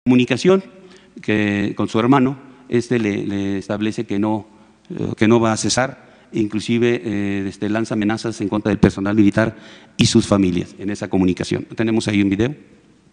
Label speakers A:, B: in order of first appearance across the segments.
A: comunicación que con su hermano, le establece que no va a cesar, inclusive lanza amenazas en contra del personal militar y sus familias en esa comunicación. Tenemos ahí un video.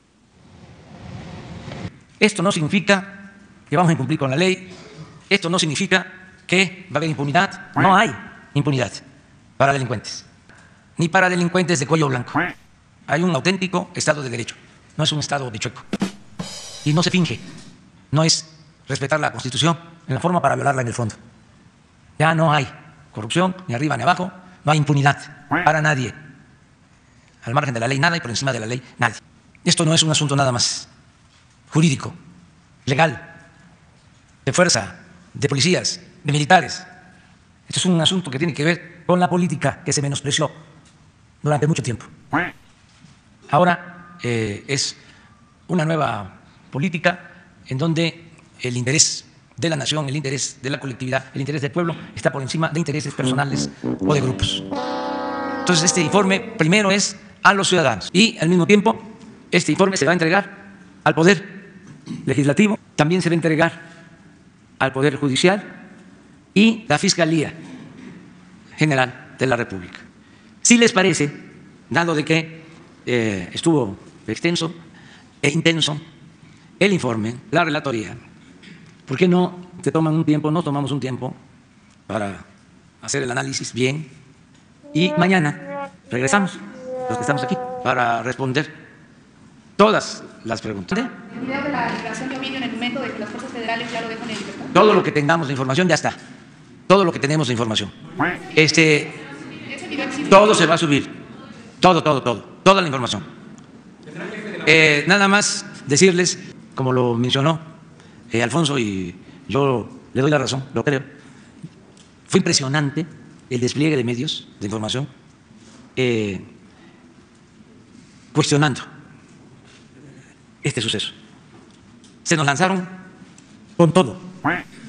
B: Esto no significa que vamos a incumplir con la ley, esto no significa que va a haber impunidad, no hay impunidad para delincuentes, ni para delincuentes de cuello blanco. Hay un auténtico Estado de Derecho, no es un Estado de chueco. Y no se finge, no es respetar la Constitución en la forma para violarla en el fondo. Ya no hay corrupción, ni arriba ni abajo, no hay impunidad para nadie. Al margen de la ley nada y por encima de la ley nadie. Esto no es un asunto nada más jurídico, legal, de fuerza, de policías, de militares. Esto es un asunto que tiene que ver con la política que se menospreció durante mucho tiempo. Ahora es una nueva política en donde el interés de la nación, el interés de la colectividad, el interés del pueblo está por encima de intereses personales o de grupos. Entonces este informe primero es a los ciudadanos y al mismo tiempo este informe se va a entregar al Poder Legislativo, también se va a entregar al Poder Judicial y la Fiscalía General de la República. Si les parece, dado de que estuvo extenso e intenso el informe, la relatoría, ¿por qué no se toman un tiempo, nos tomamos un tiempo para hacer el análisis bien y mañana regresamos, los que estamos aquí, para responder todas las preguntas?
C: ¿El video de la declaración de Ovidio en el momento de que las fuerzas federales ya lo dejan en libertad?
B: Todo lo que tengamos de información ya está. Todo lo que tenemos de información. Todo se va a subir. Todo. Toda la información. Nada más decirles, como lo mencionó Alfonso, y yo le doy la razón, lo creo. Fue impresionante el despliegue de medios de información cuestionando este suceso. Se nos lanzaron con todo.